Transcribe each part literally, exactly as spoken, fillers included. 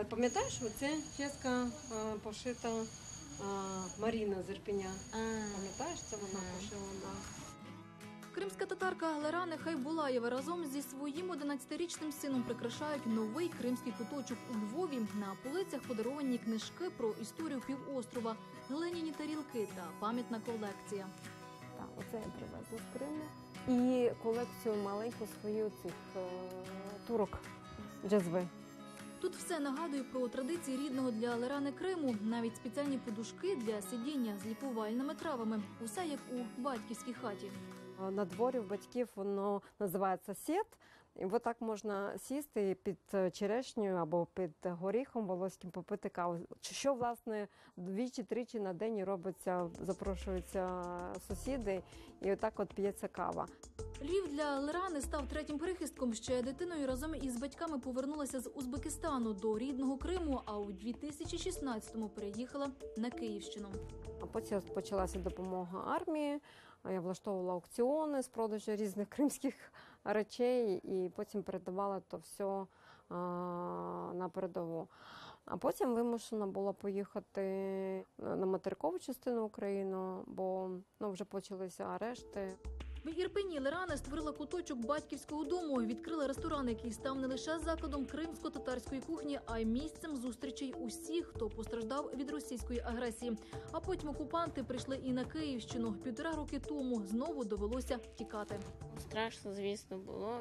А пам'ятаєш, оце чеська а, пошита а, Маріна з Ірпеня. Пам'ятаєш, це вона пошила? Да. Кримська татарка Лерана Хайбулаєва разом зі своїм одинадцятирічним сином прикрашають новий кримський куточок у Львові. На полицях подаровані книжки про історію півострова, глиняні тарілки та пам'ятна колекція. Так, оце я привезла з Криму. І колекцію маленьку свою цих е, турок джазви. Тут все нагадує про традиції рідного для Лерани Криму. Навіть спеціальні подушки для сидіння з лікувальними травами. Усе як у батьківській хаті. На дворі в батьків воно називається сєт. І отак можна сісти під черешнею або під горіхом волоським попити каву. Що, власне, двічі-тричі на день робиться, запрошуються сусіди, і отак от п'ється кава. Львів для Лерани став третім прихистком. Ще дитиною разом із батьками повернулася з Узбекистану до рідного Криму, а у дві тисячі шістнадцятому переїхала на Київщину. А потім почалася допомога армії, я влаштовувала аукціони з продажу різних кримських речей і потім передавала то все а, на передову. А потім вимушена була поїхати на материкову частину України, бо ну, вже почалися арешти. В Ірпені Лерана створила куточок батьківського дому, відкрила ресторан, який став не лише закладом кримсько-татарської кухні, а й місцем зустрічей усіх, хто постраждав від російської агресії. А потім окупанти прийшли і на Київщину. Півтора роки тому знову довелося втікати. Страшно, звісно, було.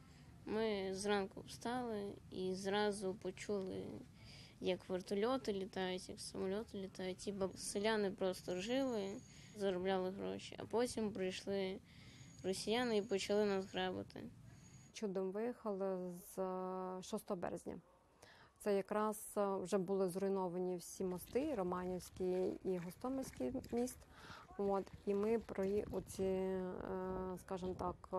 Ми зранку встали і зразу почули, як вертольоти літають, як самоліти літають. І селяни просто жили, заробляли гроші, а потім прийшли росіяни і почали нас грабити. Чудом виїхали з шостого березня. Це якраз вже були зруйновані всі мости, Романівський і Гостомельський міст. От, і ми про оці, скажімо так,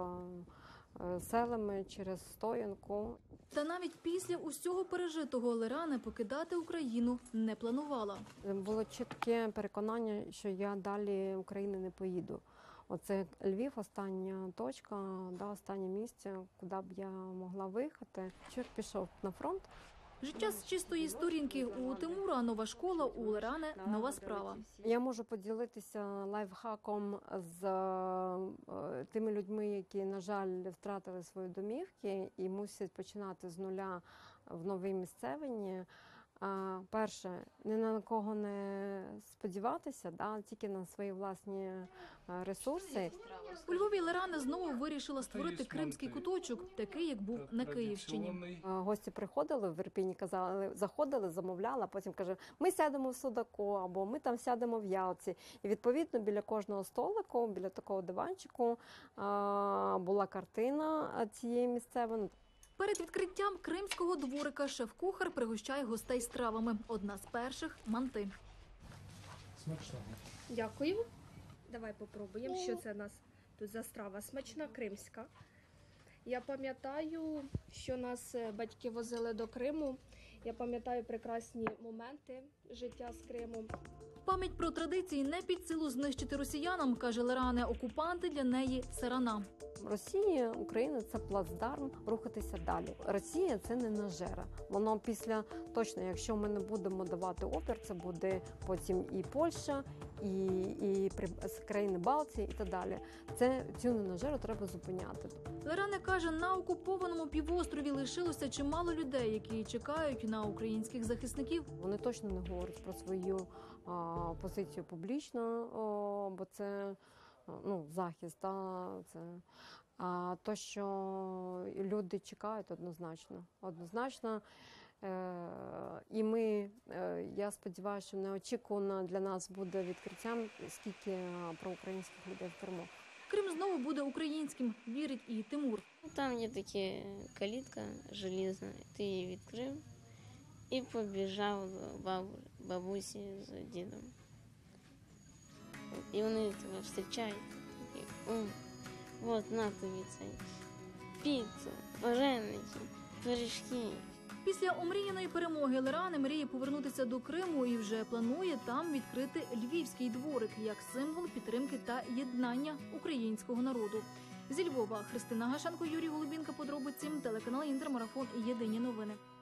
селами через Стоянку. Та навіть після усього пережитого Лерана покидати Україну не планувала. Було чітке переконання, що я далі в Україну не поїду. Оце Львів, остання точка, да, останнє місце, куди б я могла виїхати. Чоловік пішов на фронт. Життя з чистої сторінки. У Тимура нова школа, у Лерани нова справа. Я можу поділитися лайфхаком з е, тими людьми, які, на жаль, втратили свої домівки і мусять починати з нуля в новій місцевині. А, перше, ні на кого не сподіватися, да, тільки на свої власні ресурси. У Львові Лерана знову вирішила створити кримський куточок, такий, як був на Київщині. Гості приходили в Ірпені, казали, заходили, замовляли, а потім каже, ми сядемо в Судаку, або ми там сядемо в Ялці. І відповідно біля кожного столику, біля такого диванчику була картина цієї місцевої. Перед відкриттям кримського дворика шеф-кухар пригощає гостей стравами. Одна з перших – манти. Смачного. Дякую. Давай попробуємо, що це у нас тут за страва. Смачна кримська. Я пам'ятаю, що нас батьки возили до Криму. Я пам'ятаю прекрасні моменти життя з Кримом. Пам'ять про традиції не під силу знищити росіянам, каже Лерана. Окупанти для неї – сарана. Росія, Україна – це плацдарм рухатися далі. Росія – це не нажера. Воно після, точно, якщо ми не будемо давати опір, це буде потім і Польща, і, і країни Балтії, і так далі. Це, цю ненажеру треба зупиняти. Лерана каже, на окупованому півострові лишилося чимало людей, які чекають на українських захисників. Вони точно не говорять про свою а, позицію публічно, о, бо це ну, захист, та, це. А то, що люди чекають однозначно. Однозначно. Е, і ми, е, я сподіваюся, що неочікувано для нас буде відкриттям, скільки проукраїнських людей в Криму. Крим знову буде українським, вірить і Тимур. Там є така калітка желізна, ти її відкрив і побіжав до бабу, бабусі з дідом. І вони тебе зустрічають. От, на тобі цей піцу, вареники, пиріжки. Після омріяної перемоги Лерани мріє повернутися до Криму і вже планує там відкрити львівський дворик як символ підтримки та єднання українського народу. Зі Львова Христина Гашенко, Юрій Голубінка, подробиці, телеканал Інтермарафон, єдині новини.